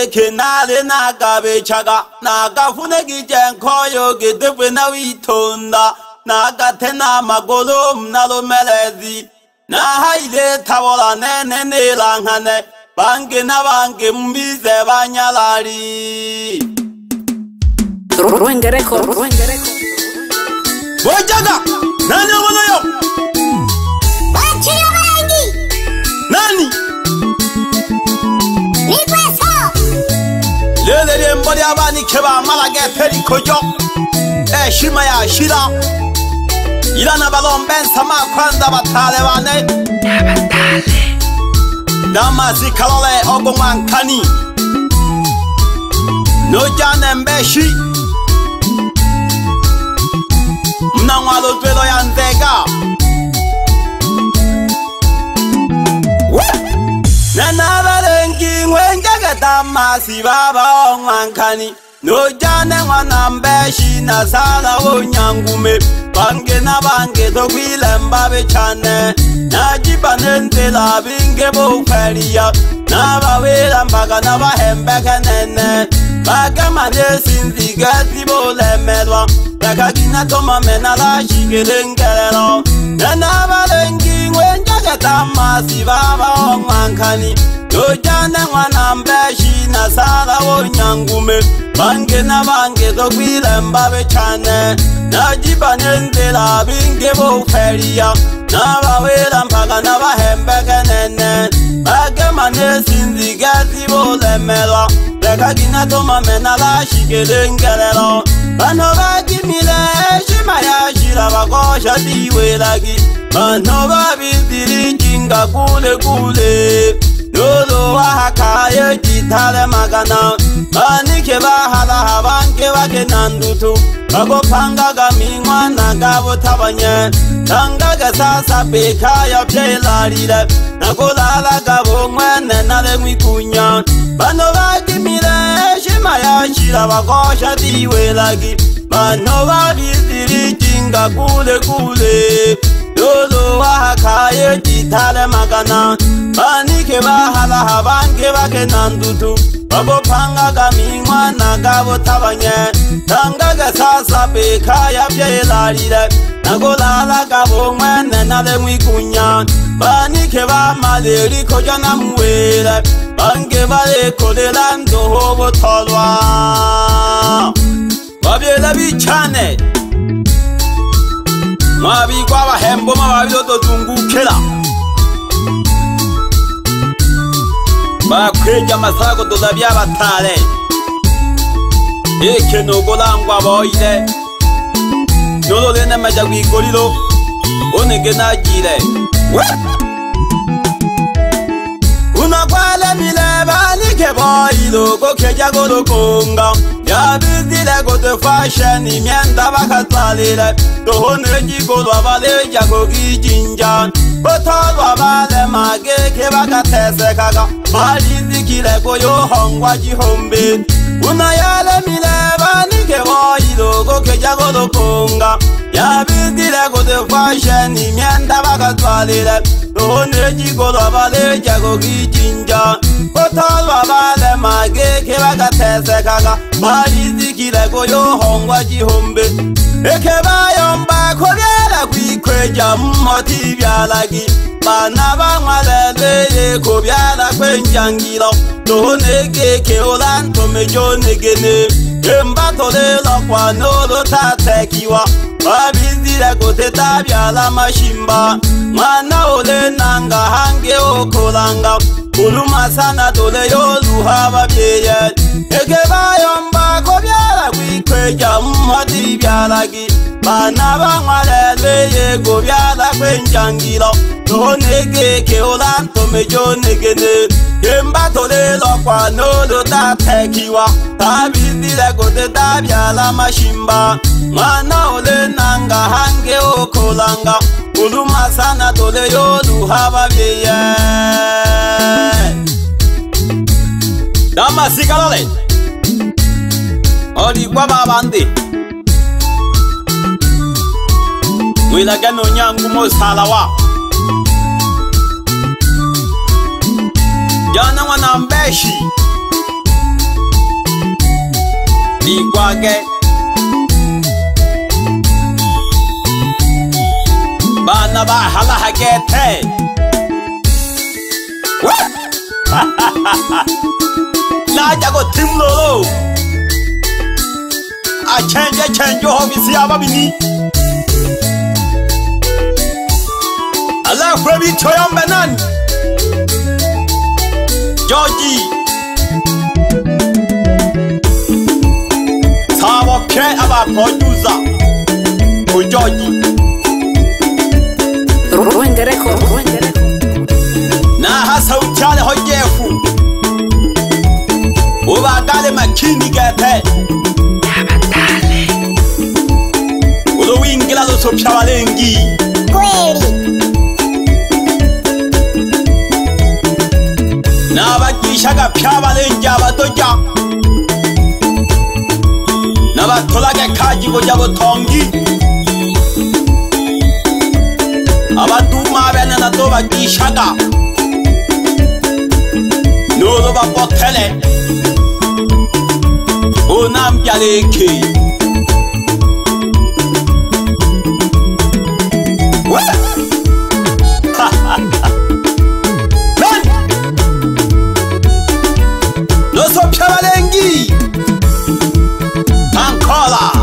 ke nale naga bechaga naga fune gijen koyo gidwe na witonda naga tena magolo nalo melezi na haile tawola nene nelangane bange na bange mbize banyalari Ruenge record Bojaga nani wanayo Wachio wengi nani ni pesa lele mbali abani keba malage peri kojo shima ya shira ilana balon ben sama kwanza batale bane batale damazi kalole ogomwan kani no jane mbeshi mnangwalo twelo ya nzega nana balengi ngwenjaga damazi baba ongwan kani no jane mwana mbeshi na sala onyangume bange na bange to kwilemba bechane najibane ntela binge bo feria na bawela mbaga na bahembeke nene bagamane sinzigati bo lemelwa bakagina toma mena la shigelengelero na balengi ngwenjaga tamasi baba ongwankani no jane mwana mbeshi na sala onyangume bange na bange to kwilemba bechane najibane ntela binge bo feria na bawela mbaga na bahembeke nene bagamane sinzigati bo lemelwa bakagina toma mena la shigelengelero bano bagimile shima ya shira bagosha diwelagi bano babidiri jinga kule kule lolo wahakaye jitale magana banike bahala habanke wake nandutu bago pangaga mingwana gabo tabanye tangaga sasa bekaya pyelarire nakolala gabo mwene nale mwikunya bano bagimile shima ya shira bagosha diwelagi bano babidiri jinga kule kule lolo wahakaye jitale magana banike bahala habanke wake nandutu bago pangaga mingwana gabo tabanye tangaga sasa bekaya pyelarire nakolala gabo mwene nale mwikunya banike bamaleri koja na muwele bange bale kolela ndoho botolwa babyela bichane mwabikwa bahembo mababyo dozungukela bakweja masago dolabya batale eke nogolangwa boyile nolole na majagwi golilo onege najire unakwale mile banike boyilo gokeja golokonga yabizile gote fashion imyenda bakatsalile tohone jigolwa baleja gogijinja botolwa bale mageke bakatesekaga balizikile goyohongwa jihombe unayale mile banike boyilo gokeja golokonga yabizile gote fashion imyenda bakatsalile tohone jigolwa baleja gogijinja botolwa bale mageke bakatesekaga balizikile goyohongwa jihombe eke bayomba kobyala kwikweja mmoti byalagi bana bamwalele kobyala kwenjangilo tonegeke olantomejonegene embatolelo kwanolo tatekiwa babizile goteta byala mashimba mwana ole nanga hange okolanga ulumasana dole yoluhaba byeye eke bayomba kobyala kwikweja mmoti byalagi bana bamwalele yego byala kwenjangilo tonegeke olantomejonegene embatolelo kwanolo tatekiwa tabizile goteta byala mashimba mwana ole nanga hange okolanga ulumasana dole yoluhaba byeye dama sikalole odi kwa babandi wila gano nyangu mo salawa jana wana mbeshi Igwage Bana ba hala hagete Na jago timlo A change hobisi ababini Allah frebi choyam benan Georgie Sabo pye aba producer O Georgie Wengereko Na hasa uchale hojefu Uba gale makini gete Nabatale Udo wingila lo sopya walengi Kweli Na bakishaga pya walengi abadoja Na batolage kaji goja botongi Abaduma bena na to bakishaga Nolo bapotele Onam yaleke No so pyabalengi Ankola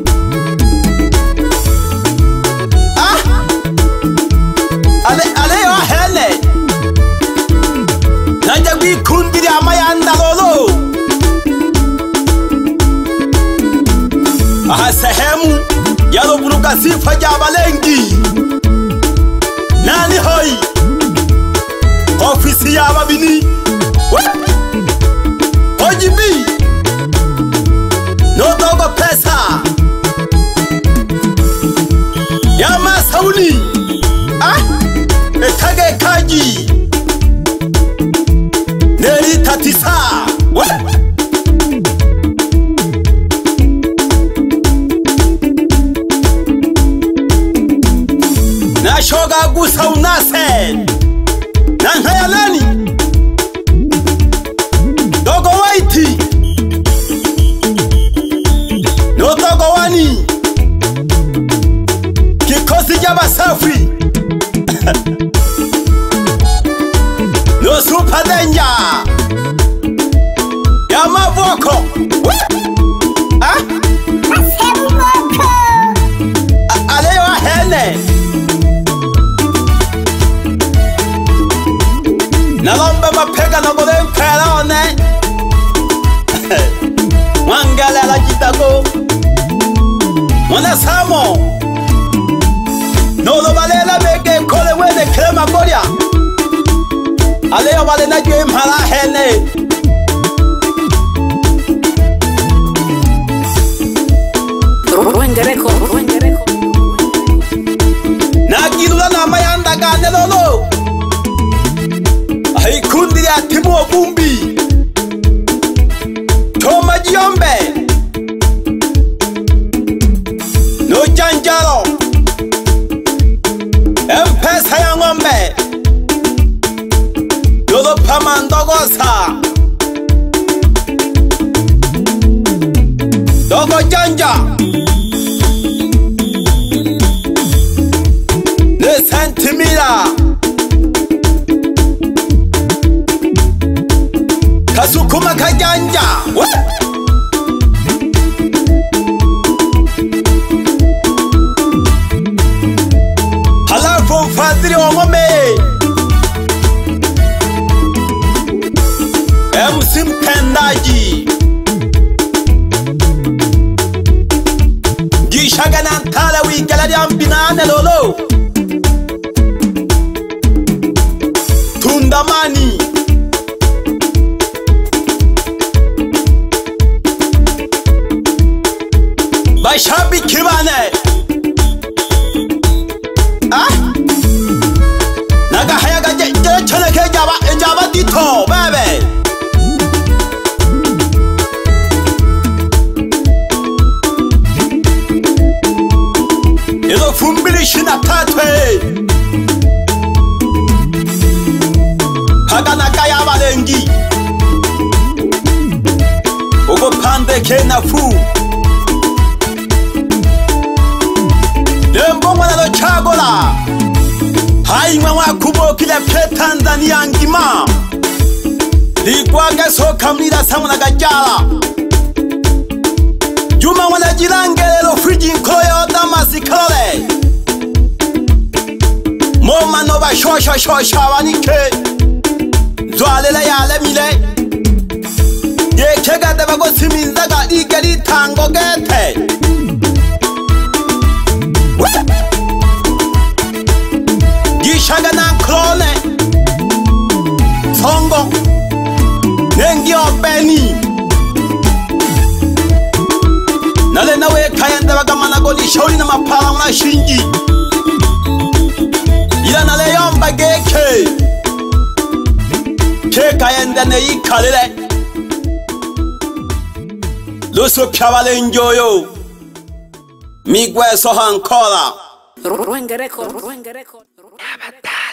Ale yo hele Nanja gwi kundiri amayanda lolo Aha sehemu Yalo buruka sifa jabalengi Nani hoi Ofisi ya babini Ojibi No dogo pesa Yama sauni Etage kaji Neri tatisa Na shoga gusa unase Na nhaya nani Dogo waiti No dogo wani Kikosi jaba safi No super danger Yama voko Aleyo hele Nalombe mapega na gole mpela one Wangale la jitago Mwana samo Nolo balela beke kole wene krema goria Aleyo wale na jwe mhala hene Wengereko Na gilula na mayanda gane lolo Haikundi ya timu wa bumbi Toma jiombe No janjaro Mpesa ya ngombe Dodo pama ndogosa Dogo janja Ne sentimila Kasukuma kajanja Halafu mfadhili wa ngome MC mtendaji Gishaga na ntala wigalari ambinane lolo Tundamani Bashabiki bane Naga hayaga cheneke jaba dito bebe Edo fumbili shina tatwe Haga naga ya balengi Ogo pande kenafu Lembo mwana lo chagola Hai mwa kubo kile pe Tanzania ngima Ligwage soka mnira samuna gajala Juma mwana jirangelelo friji nkoyo damasi kale Moma noba shosha wanike Zwalele yale mile Yekega deba go siminzaga igeri tango gete Gishaga na klone Songo Nengi obeni Nale nawe kayende bagamana goli shauri na mapala mna shingi Ila nale yomba geke Ke kayende ne ikalile Luso piavale njoyo Migwe soha ancora Ruenge record.